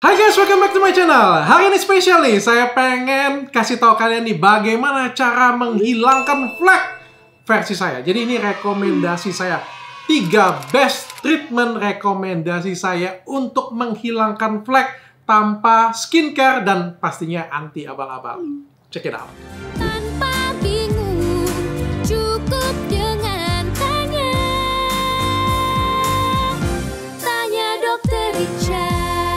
Hai guys, welcome back to my channel. Hari ini spesial nih, saya pengen kasih tahu kalian nih bagaimana cara menghilangkan flek versi saya. Jadi ini rekomendasi saya, 3 best treatment rekomendasi saya untuk menghilangkan flek tanpa skincare dan pastinya anti abal-abal. Check it out. Tanpa bingung, cukup dengan tanya Dokter Richard.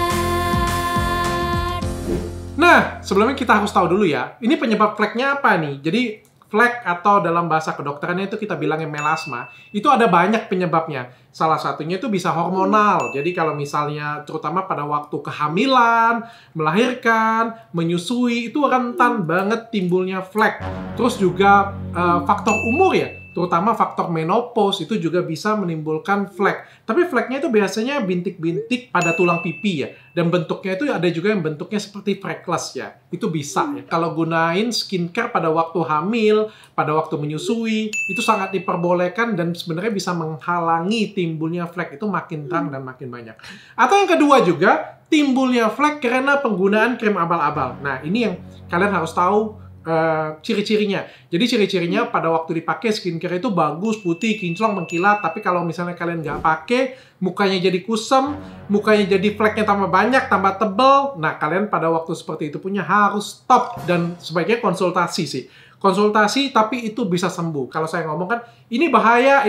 Nah, sebelumnya kita harus tahu dulu ya, ini penyebab fleknya apa nih? Jadi, flek atau dalam bahasa kedokterannya itu kita bilangnya melasma, itu ada banyak penyebabnya. Salah satunya itu bisa hormonal. Jadi kalau misalnya terutama pada waktu kehamilan, melahirkan, menyusui, itu rentan banget timbulnya flek. Terus juga faktor umur ya, terutama faktor menopause itu juga bisa menimbulkan flek. Tapi fleknya itu biasanya bintik-bintik pada tulang pipi ya. Dan bentuknya itu ada juga yang bentuknya seperti freckles ya. Itu bisa ya. Kalau gunain skincare pada waktu hamil, pada waktu menyusui, itu sangat diperbolehkan dan sebenarnya bisa menghalangi timbulnya flek itu makin terang dan makin banyak. Atau yang kedua juga, timbulnya flek karena penggunaan krim abal-abal. Nah, ini yang kalian harus tahu ciri-cirinya. Jadi ciri-cirinya pada waktu dipakai skincare itu bagus, putih, kinclong, mengkilat. Tapi kalau misalnya kalian nggak pakai, mukanya jadi kusam, mukanya jadi fleknya tambah banyak, tambah tebel. Nah, kalian pada waktu seperti itu punya harus stop dan sebaiknya konsultasi sih. Konsultasi tapi itu bisa sembuh. Kalau saya ngomong kan, ini bahaya,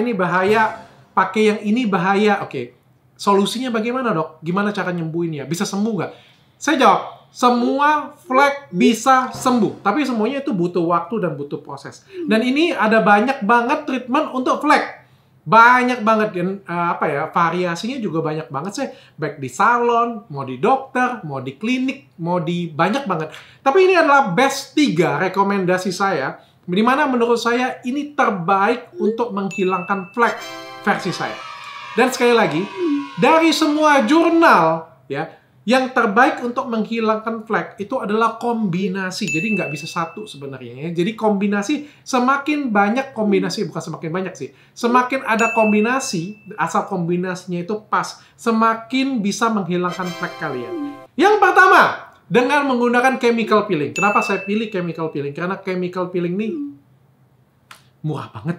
pakai yang ini bahaya. Oke, solusinya bagaimana dok? Gimana cara nyembuhinnya? Bisa sembuh nggak? Saya jawab, semua flek bisa sembuh, tapi semuanya itu butuh waktu dan butuh proses. Dan ini ada banyak banget treatment untuk flek, banyak banget dan variasinya juga banyak banget sih, baik di salon, mau di dokter, mau di klinik, mau di banyak banget. Tapi ini adalah best 3 rekomendasi saya, di mana menurut saya ini terbaik untuk menghilangkan flek versi saya. Dan sekali lagi, dari semua jurnal ya. Yang terbaik untuk menghilangkan flek itu adalah kombinasi. Jadi nggak bisa satu sebenarnya ya. Jadi kombinasi, semakin banyak kombinasi, bukan semakin banyak sih. Semakin ada kombinasi, asal kombinasinya itu pas, semakin bisa menghilangkan flek kalian. Yang pertama, dengan menggunakan chemical peeling. Kenapa saya pilih chemical peeling? Karena chemical peeling ini murah banget.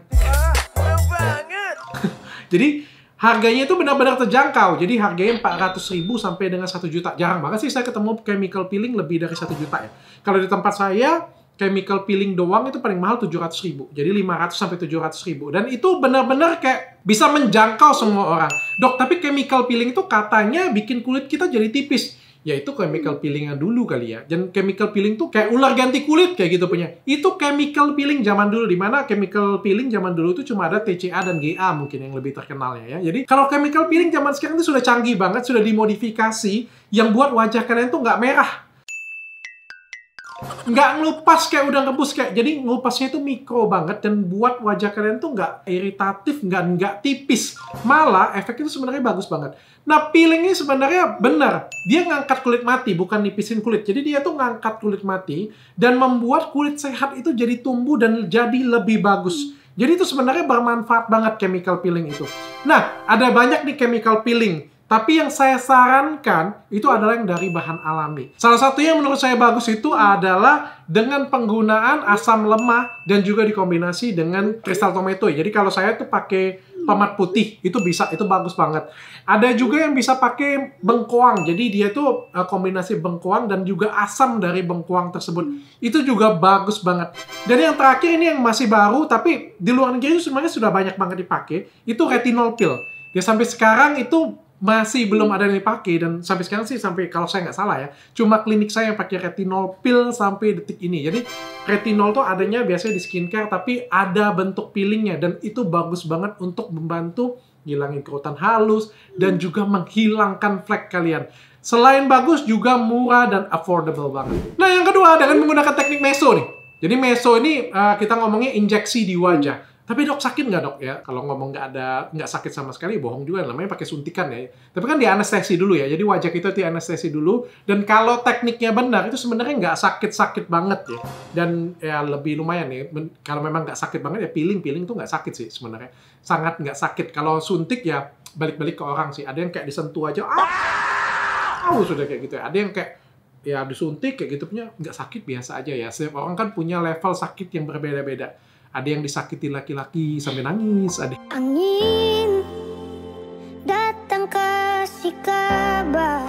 Jadi harganya itu benar-benar terjangkau. Jadi harganya 400.000 sampai dengan 1 juta. Jarang banget sih saya ketemu chemical peeling lebih dari 1 juta ya. Kalau di tempat saya, chemical peeling doang itu paling mahal 700.000. Jadi 500 sampai 700.000. Dan itu benar-benar kayak bisa menjangkau semua orang. Dok, tapi chemical peeling itu katanya bikin kulit kita jadi tipis. Ya itu chemical peelingnya dulu kali ya. Dan chemical peeling tuh kayak ular ganti kulit kayak gitu punya. Itu chemical peeling zaman dulu, dimana chemical peeling zaman dulu itu cuma ada TCA dan GA mungkin yang lebih terkenalnya ya. Jadi kalau chemical peeling zaman sekarang itu sudah canggih banget, sudah dimodifikasi yang buat wajah kalian tuh nggak merah. Nggak ngelupas kayak udah ngebus kayak. Jadi ngelupasnya itu mikro banget dan buat wajah kalian tuh nggak iritatif, nggak tipis. Malah efeknya itu sebenarnya bagus banget. Nah, peeling ini sebenarnya benar. Dia ngangkat kulit mati, bukan nipisin kulit. Jadi dia tuh ngangkat kulit mati dan membuat kulit sehat itu jadi tumbuh dan jadi lebih bagus. Jadi itu sebenarnya bermanfaat banget chemical peeling itu. Nah, ada banyak nih chemical peeling. Tapi yang saya sarankan itu adalah yang dari bahan alami. Salah satu yang menurut saya bagus itu adalah dengan penggunaan asam lemah dan juga dikombinasi dengan kristal tomato. Jadi kalau saya tuh pakai tomat putih, itu bisa, itu bagus banget. Ada juga yang bisa pakai bengkoang. Jadi dia tuh kombinasi bengkoang dan juga asam dari bengkoang tersebut. Itu juga bagus banget. Dan yang terakhir ini yang masih baru, tapi di luar negeri itu sebenarnya sudah banyak banget dipakai. Itu retinol pill. Ya sampai sekarang itu masih belum ada yang dipakai dan sampai sekarang sih, sampai kalau saya nggak salah ya, cuma klinik saya yang pakai retinol pill sampai detik ini. Jadi retinol tuh adanya biasanya di skincare tapi ada bentuk peelingnya dan itu bagus banget untuk membantu ngilangin kerutan halus dan juga menghilangkan flek kalian. Selain bagus juga murah dan affordable banget. Nah yang kedua dengan menggunakan teknik meso nih. Jadi meso ini kita ngomongnya injeksi di wajah. Tapi dok sakit nggak dok ya? Kalau ngomong nggak sakit sama sekali, bohong juga. Namanya pakai suntikan ya. Tapi kan di anestesi dulu ya. Jadi wajah kita di anestesi dulu. Dan kalau tekniknya benar, itu sebenarnya nggak sakit-sakit banget ya. Dan ya lebih lumayan ya. Kalau memang nggak sakit banget ya peeling tuh nggak sakit sih sebenarnya. Sangat nggak sakit. Kalau suntik ya balik-balik ke orang sih. Ada yang kayak disentuh aja. wow sudah kayak gitu ya. Ada yang kayak ya disuntik kayak gitu punya nggak sakit, biasa aja ya. Setiap orang kan punya level sakit yang berbeda-beda. Ada yang disakiti laki-laki sampai nangis, ada Angin datang kasih kabar.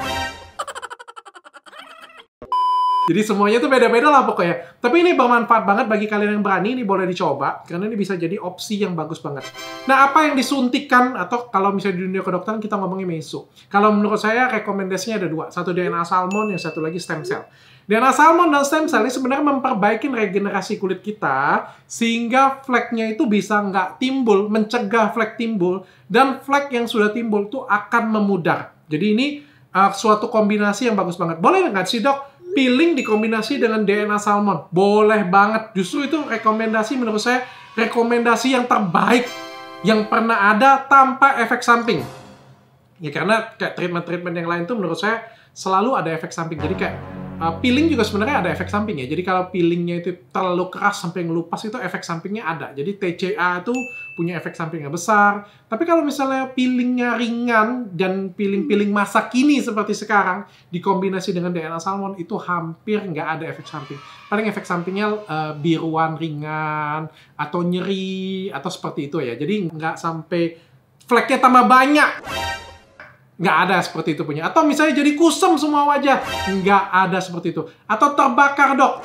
jadi semuanya tuh beda-beda lah pokoknya. Tapi ini bermanfaat banget bagi kalian yang berani, ini boleh dicoba. Karena ini bisa jadi opsi yang bagus banget. Nah, apa yang disuntikkan, atau kalau misalnya di dunia kedokteran kita ngomongin meso. Kalau menurut saya rekomendasinya ada dua. Satu DNA salmon, yang satu lagi stem cell. DNA salmon dan stem cell ini sebenarnya memperbaiki regenerasi kulit kita, sehingga fleknya itu bisa nggak timbul, mencegah flek timbul, dan flek yang sudah timbul itu akan memudar. Jadi ini suatu kombinasi yang bagus banget. Boleh nggak sih dok? Peeling dikombinasi dengan DNA salmon. Boleh banget. Justru itu rekomendasi menurut saya, rekomendasi yang terbaik yang pernah ada tanpa efek samping. Ya karena kayak treatment-treatment yang lain tuh menurut saya selalu ada efek samping. Jadi kayak peeling juga sebenarnya ada efek samping ya. Jadi kalau peelingnya itu terlalu keras sampai ngelupas itu efek sampingnya ada. Jadi TCA itu punya efek samping yang besar. Tapi kalau misalnya peelingnya ringan dan peeling-peeling masa kini seperti sekarang dikombinasi dengan DNA salmon itu hampir nggak ada efek samping. Paling efek sampingnya biruan ringan atau nyeri atau seperti itu ya. Jadi nggak sampai fleknya tambah banyak. Nggak ada seperti itu punya. Atau misalnya jadi kusam semua wajah. Nggak ada seperti itu. Atau terbakar, dok.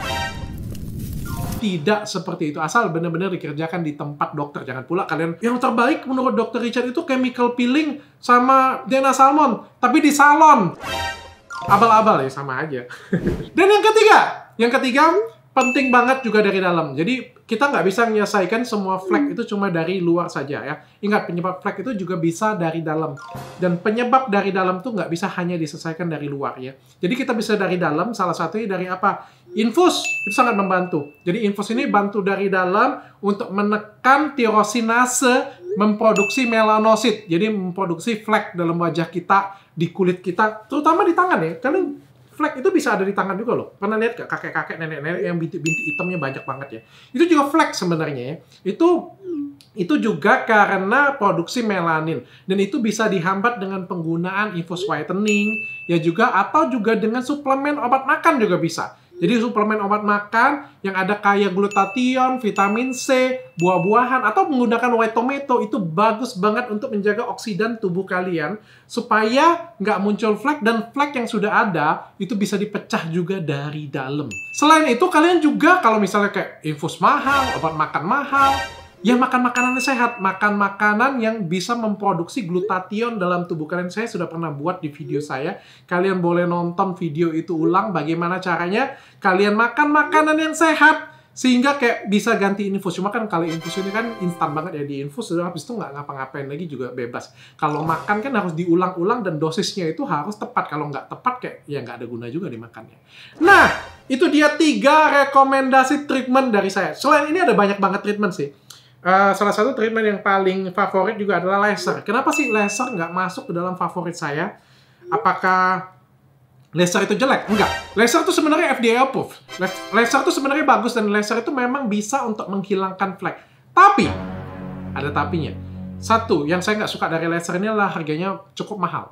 Tidak seperti itu. Asal benar-benar dikerjakan di tempat dokter. Jangan pula kalian, yang terbaik menurut Dr. Richard itu chemical peeling sama DNA salmon. Tapi di salon. Abal-abal ya, sama aja. Dan yang ketiga, penting banget juga dari dalam. Jadi kita nggak bisa menyelesaikan semua flek itu cuma dari luar saja ya. Ingat, penyebab flek itu juga bisa dari dalam. Dan penyebab dari dalam tuh nggak bisa hanya diselesaikan dari luar ya. Jadi kita bisa dari dalam, salah satunya dari apa? Infus, itu sangat membantu. Jadi infus ini bantu dari dalam untuk menekan tirosinase memproduksi melanosit. Jadi memproduksi flek dalam wajah kita, di kulit kita, terutama di tangan ya. Kalian flek itu bisa ada di tangan juga loh. Pernah lihat gak kakek-kakek, nenek-nenek yang bintik-bintik hitamnya banyak banget ya? Itu juga flek sebenarnya ya. Itu juga karena produksi melanin. Dan itu bisa dihambat dengan penggunaan infus whitening, ya juga, atau juga dengan suplemen obat makan juga bisa. Jadi suplemen obat makan yang ada kaya glutathione, vitamin C, buah-buahan, atau menggunakan white tomato itu bagus banget untuk menjaga oksidan tubuh kalian supaya nggak muncul flek, dan flek yang sudah ada itu bisa dipecah juga dari dalam. Selain itu kalian juga kalau misalnya kayak infus mahal, obat makan mahal, ya makan makanan sehat, makan makanan yang bisa memproduksi glutathione dalam tubuh kalian. Saya sudah pernah buat di video saya. Kalian boleh nonton video itu ulang bagaimana caranya kalian makan makanan yang sehat sehingga kayak bisa ganti infus. Cuma kan kalau infus ini kan instan banget ya, di infus sudah habis itu nggak ngapa-ngapain lagi juga bebas. Kalau makan kan harus diulang-ulang dan dosisnya itu harus tepat. Kalau nggak tepat kayak ya nggak ada guna juga dimakannya. Nah, itu dia 3 rekomendasi treatment dari saya. Selain ini ada banyak banget treatment sih. Salah satu treatment yang paling favorit juga adalah laser. Kenapa sih laser nggak masuk ke dalam favorit saya? Apakah laser itu jelek? Enggak. Laser itu sebenarnya FDA approved. Laser itu sebenarnya bagus dan laser itu memang bisa untuk menghilangkan flek. Tapi, ada tapinya. Satu, yang saya nggak suka dari laser ini adalah harganya cukup mahal.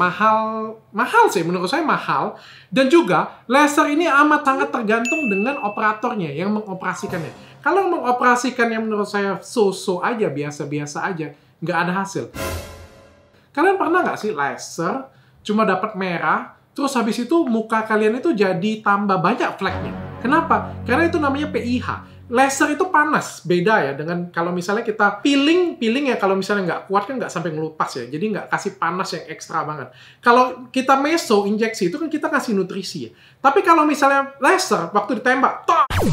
Mahal sih, menurut saya mahal. Dan juga, laser ini amat sangat tergantung dengan operatornya yang mengoperasikannya. Kalau mengoperasikan yang menurut saya so-so aja, biasa-biasa aja, nggak ada hasil. Kalian pernah nggak sih laser cuma dapat merah, terus habis itu muka kalian itu jadi tambah banyak fleknya? Kenapa? Karena itu namanya PIH. Laser itu panas, beda ya dengan kalau misalnya kita peeling ya kalau misalnya nggak kuat kan nggak sampai ngelupas ya, jadi nggak kasih panas yang ekstra banget. Kalau kita meso injeksi itu kan kita kasih nutrisi ya. Tapi kalau misalnya laser waktu ditembak,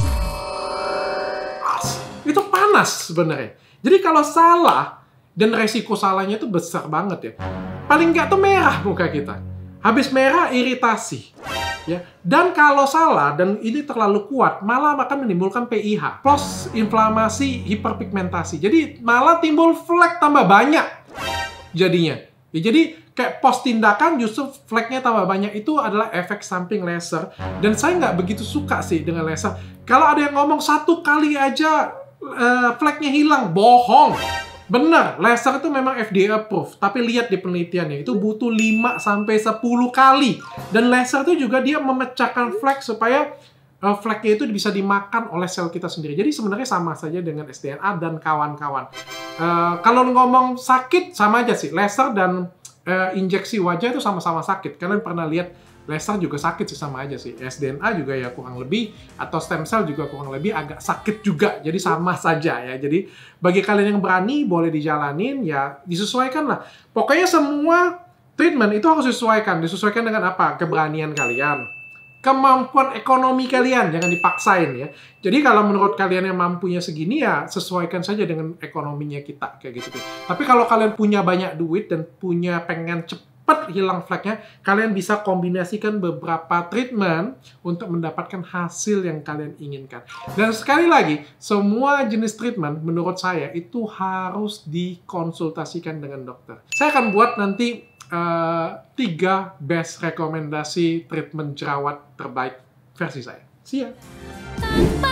itu panas sebenarnya. Jadi kalau salah, dan resiko salahnya itu besar banget ya. Paling nggak tuh merah muka kita. Habis merah, iritasi. Ya. Dan kalau salah, dan ini terlalu kuat, malah akan menimbulkan PIH. Plus inflamasi, hiperpigmentasi. Jadi malah timbul flek tambah banyak jadinya. Ya, jadi kayak pos tindakan justru fleknya tambah banyak. Itu adalah efek samping laser. Dan saya nggak begitu suka sih dengan laser. Kalau ada yang ngomong 1 kali aja fleknya hilang, bohong. Bener, laser itu memang FDA approved, tapi lihat di penelitiannya, itu butuh 5-10 kali. Dan laser itu juga dia memecahkan flek supaya fleknya itu bisa dimakan oleh sel kita sendiri. Jadi sebenarnya sama saja dengan sDNA dan kawan-kawan. Kalau ngomong sakit, sama aja sih. Laser dan injeksi wajah itu sama-sama sakit. Kalian pernah lihat laser juga sakit sih, sama aja sih. sDNA juga ya kurang lebih, atau stem cell juga kurang lebih agak sakit juga. Jadi sama saja ya. Jadi bagi kalian yang berani, boleh dijalanin, ya disesuaikan lah. Pokoknya semua treatment itu harus disesuaikan. Disesuaikan dengan apa? Keberanian kalian. Kemampuan ekonomi kalian, jangan dipaksain ya. Jadi kalau menurut kalian yang mampunya segini, ya sesuaikan saja dengan ekonominya kita. Kayak gitu. Tapi kalau kalian punya banyak duit dan pengen cepat hilang fleknya, kalian bisa kombinasikan beberapa treatment untuk mendapatkan hasil yang kalian inginkan. Dan sekali lagi, semua jenis treatment menurut saya itu harus dikonsultasikan dengan dokter. Saya akan buat nanti 3 best rekomendasi treatment jerawat terbaik versi saya. See ya!